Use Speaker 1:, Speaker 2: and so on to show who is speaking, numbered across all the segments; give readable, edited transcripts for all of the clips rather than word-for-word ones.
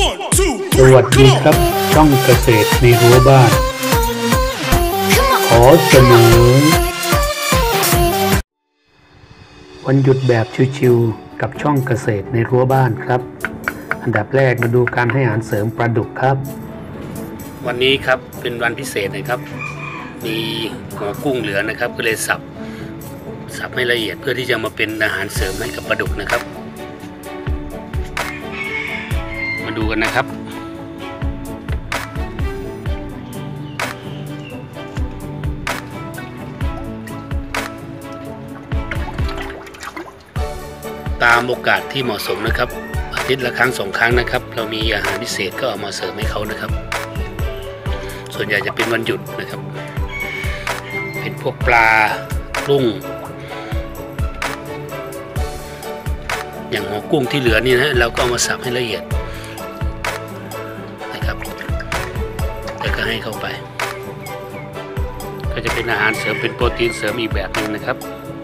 Speaker 1: สวัสดีครับช่องเกษตรในรั้วบ้านขอเสนอวันหยุดแบบชิวๆกับช่องเกษตรในรั้วบ้านครับอันดับแรกมาดูการให้อาหารเสริมปลาดุกครับวันนี้ครับเป็นวันพิเศษนะครับมีหัวกุ้งเหลือนะครับก็เลยสับให้ละเอียดเพื่อที่จะมาเป็นอาหารเสริมให้กับปลาดุกนะครับมาดูกันนะครับตามโอกาสที่เหมาะสมนะครับอาทิตย์ละครั้ง2 ครั้งนะครับเรามีอาหารพิเศษก็เอามาเสริมให้เขานะครับส่วนใหญ่จะเป็นวันหยุดนะครับเป็นพวกปลากุ้งอย่างหัวกุ้งที่เหลือนี่นะเราก็เอามาสับให้ละเอียดนะครับแล้วก็ให้เข้าไปก็จะเป็นอาหารเสริมเป็นโปรตีนเสริมอีกแบบหนึ่งนะครับ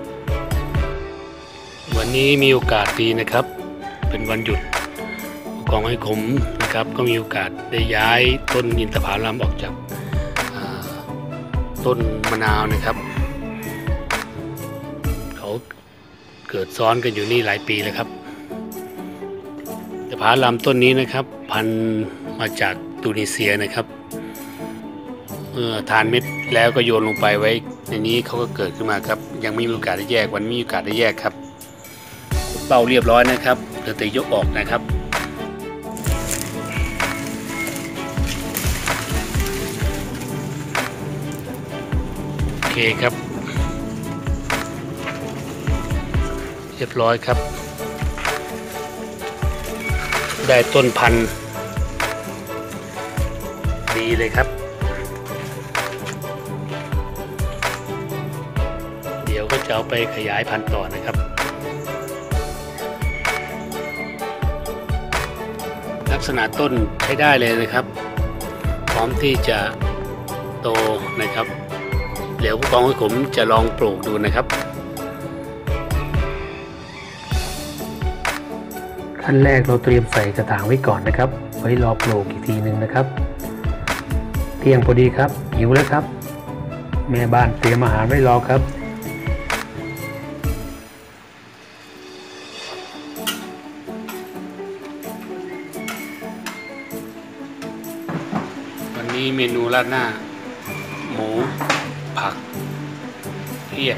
Speaker 1: วันนี้มีโอกาสดีนะครับเป็นวันหยุดกองให้ขมนะครับก็มีโอกาสได้ย้ายต้นอินทผลัมออกจากต้นมะนาวนะครับเขาเกิดซ้อนกันอยู่นี่หลายปีแล้วครับอินทผลัมต้นนี้นะครับพันธุ์มาจากตูนิเซียนะครับเมื่อทานเม็ดแล้วก็โยนลงไปไว้ในนี้เขาก็เกิดขึ้นมาครับยังไม่มีโอกาสได้แยกวันมีโอกาสได้แยกครับเป่าเรียบร้อยนะครับเหลือแต่ยกออกนะครับโอเคครับเรียบร้อยครับได้ต้นพันธุ์ดีเลยครับเดี๋ยวก็จะเอาไปขยายพันธุ์ต่อนะครับลักษณะต้นใช้ได้เลยนะครับพร้อมที่จะโตนะครับเดี๋ยวผู้กองให้ผมจะลองปลูกดูนะครับขั้นแรกเราเตรียมใส่กระถางไว้ก่อนนะครับไว้รอปลูกอีกทีหนึ่งนะครับเที่ยงพอดีครับหิวแล้วครับแม่บ้านเตรียมอาหารไว้รอครับนี่เมนูราดหน้าหมูผักเพี้ย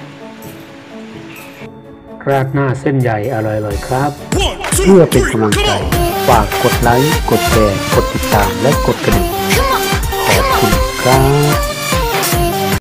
Speaker 1: ราดหน้าเส้นใหญ่อร่อยๆครับเพื่อเป็นกำลังใจฝากกดไลค์กดแชร์กดติดตามและกดกระดิ่งขอบคุณครับ